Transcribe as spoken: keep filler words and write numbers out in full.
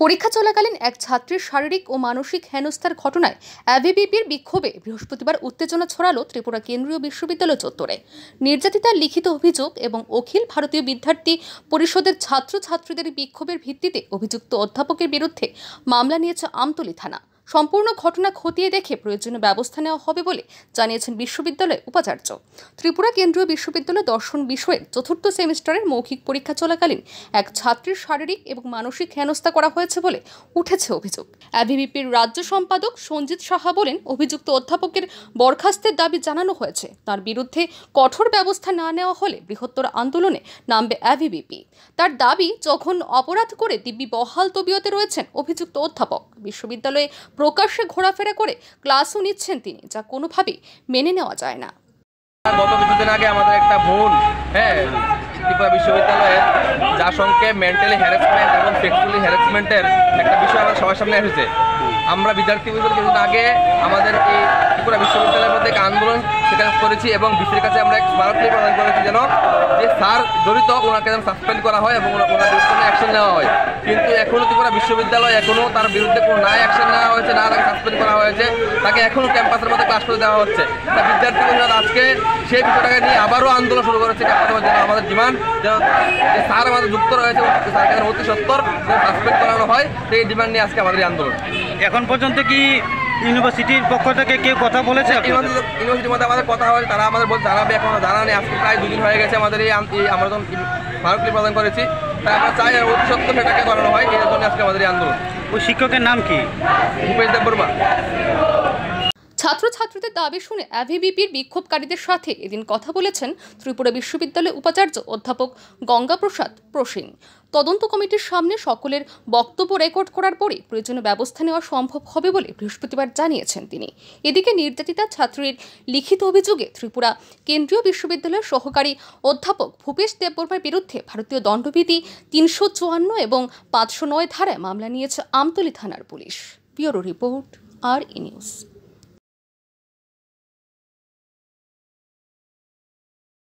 পরীক্ষা চলাকালীন এক ছাত্রীর শারীরিক ও মানসিক হেনস্থার ঘটনায় এভিবিপির বিক্ষোভে বৃহস্পতিবার উত্তেজনা ছড়ালো ত্রিপুরা কেন্দ্রীয় বিশ্ববিদ্যালয় চত্বরে। নির্যাতিতার লিখিত অভিযোগ এবং অখিল ভারতীয় বিদ্যার্থী পরিষদের ছাত্রছাত্রীদের বিক্ষোভের ভিত্তিতে অভিযুক্ত অধ্যাপকের বিরুদ্ধে মামলা নিয়েছে আমতলী থানা। সম্পূর্ণ ঘটনা খতিয়ে দেখে প্রয়োজনীয় ব্যবস্থা নেওয়া হবে বলে জানিয়েছেন বিশ্ববিদ্যালয়ের উপাচার্য। ত্রিপুরা কেন্দ্রীয় বিশ্ববিদ্যালয় দর্শন বিষয়ের চতুর্থ সেমিস্টারের মৌখিক পরীক্ষা চলাকালীন এক ছাত্রীর শারীরিক এবং মানসিক হেনস্থা করা হয়েছে বলে উঠেছে অভিযোগ। এভিবিপির রাজ্য সম্পাদক সঞ্জিত সাহা বলেন, অভিযুক্ত অধ্যাপকের বরখাস্তের দাবি জানানো হয়েছে। তার বিরুদ্ধে কঠোর ব্যবস্থা না নেওয়া হলে বৃহত্তর আন্দোলনে নামবে এভিবিপি। তার দাবি, যখন অপরাধ করে দিব্যি বহাল তবিয়তে রয়েছেন অভিযুক্ত অধ্যাপক, বিশ্ববিদ্যালয়ে প্রকাশ্যে ঘোরাফেরা করে ক্লাসও নিচ্ছেন তিনি, যা কোনোভাবেই মেনে নেওয়া যায় না। গত কিছুদিন আগে আমাদের একটা বোন হ্যাঁ ত্রিপুরা বিশ্ববিদ্যালয়ের যার সঙ্গে মেন্টালি হ্যারাসমেন্ট এবং সেক্সুয়ালি হ্যারাসমেন্টের একটা বিষয় আমাদের সবার সামনে এসেছে। আমরা বিদ্যার্থী কিছুদিন আগে আমাদের এই ত্রিপুরা বিশ্ববিদ্যালয়ের মধ্যে এক আন্দোলন সেখানে করেছি এবং বিসির কাছে আমরা এক স্মারকলিপি প্রদান করেছি যেন যে স্যার জড়িত ওনাকে যেন সাসপেন্ড করা হয় এবং ওনার বিরুদ্ধে অ্যাকশন নেওয়া হয়। কিন্তু এখনও ত্রিপুরা বিশ্ববিদ্যালয় এখনও তার বিরুদ্ধে কোনো না অ্যাকশন নেওয়া হয়েছে, না তাকে সাসপেন্ড করা হয়েছে, তাকে এখনও ক্যাম্পাসের মধ্যে ক্লাস করে দেওয়া হচ্ছে। তা বিদ্যার্থী পরিষদ আজকে সেই বিষয়টাকে নিয়ে আবারও আন্দোলন শুরু করেছে ক্যাম্পাসের জন্য। আমাদের ডিমান্ড যে স্যার আমাদের যুক্ত রয়েছে, স্যারকে অতি সত্তর সাসপেন্ড করানো হয়, সেই ডিমান্ড নিয়ে আজকে আমাদের আন্দোলন। এখন পর্যন্ত কি ইউনিভার্সিটির পক্ষ থেকে কেউ কথা বলেছে? ইউনিভার্সিটির মধ্যে আমাদের কথা হয়, তারা আমাদের বলছে জানাবে, এখনো জানানি। আজকে প্রায় দুদিন হয়ে গেছে আমাদের এই আমরা যখন স্মারকলিপি প্রদান করেছি, তাই আমরা চাই আর অতি সত্তর সেটাকে করানো হয়। এই জন্য আজকে আমাদের এই আন্দোলন। ওই শিক্ষকের নাম কি? ভূপেশ দেববর্মা। ছাত্রছাত্রীদের দাবি শুনে এভিবিপির বিক্ষোভকারীদের সাথে এদিন কথা বলেছেন ত্রিপুরা বিশ্ববিদ্যালয়ের উপাচার্য অধ্যাপক গঙ্গাপ্রসাদ প্রসেন। তদন্ত কমিটির সামনে সকলের বক্তব্য রেকর্ড করার পরে প্রয়োজনীয় ব্যবস্থা নেওয়া সম্ভব হবে বলে বৃহস্পতিবার জানিয়েছেন তিনি। এদিকে নির্যাতিতা ছাত্রীর লিখিত অভিযোগে ত্রিপুরা কেন্দ্রীয় বিশ্ববিদ্যালয়ের সহকারী অধ্যাপক ভূপেশ দেববর্মার বিরুদ্ধে ভারতীয় দণ্ডবিধি তিনশো চুয়ান্ন এবং পাঁচশো নয় ধারায় মামলা নিয়েছে আমতলী থানার পুলিশ। ব্যুরো রিপোর্ট, আর ই নিউজ।